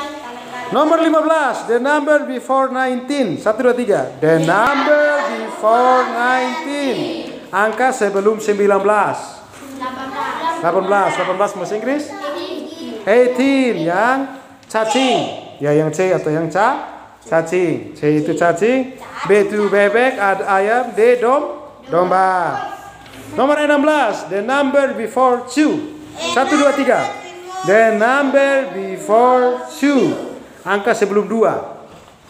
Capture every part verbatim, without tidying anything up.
Nomor lima belas, the number before nineteen. Satu, dua, tiga. The number before nineteen. Angka sebelum sembilan belas. delapan belas. delapan belas bahasa Inggris? delapan belas. Yang cacing. Ya, yang C atau yang ca? Cacing. C itu cacing. B itu bebek, ada ayam. D dom, domba. Nomor enam belas, the number before two. Satu, dua, tiga. The number before two. Angka sebelum dua.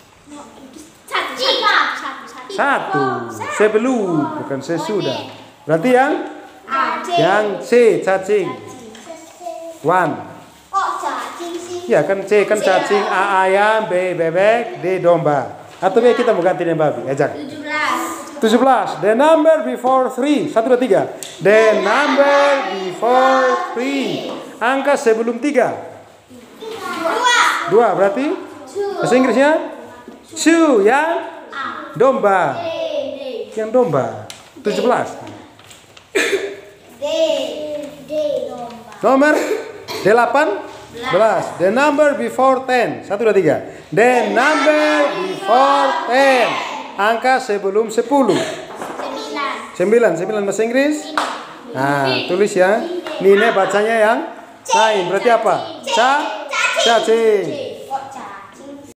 Satu. Sebelum, bukan sesudah. Berarti yang yang C, cacing. One. Ya kan C kan cacing, A ayam, B bebek, D domba. Atau B kita mau ganti dengan babi. Ajak. tujuh belas. The number before three. Satu, dua, tiga. The number before three. Angka sebelum tiga. Dua berarti? Bahasa Inggrisnya? Two yang domba. Yang domba. tujuh belas. Nomor delapan belas. The number before ten. Satu, dua, tiga. The number before ten. Angka sebelum sepuluh. Sembilan. Sembilan bahasa Inggris. Nah, tulis ya. Nine bacanya yang lain. Berarti apa? Ca, cacing.